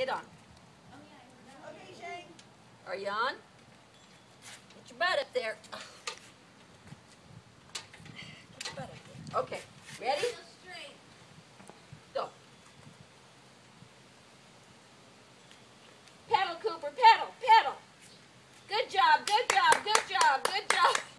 Get on. Okay, Shane. Are you on? Get your butt up there. Get your butt up there. Okay. Ready? Go. Pedal, Cooper. Pedal. Pedal. Good job. Good job. Good job. Good job.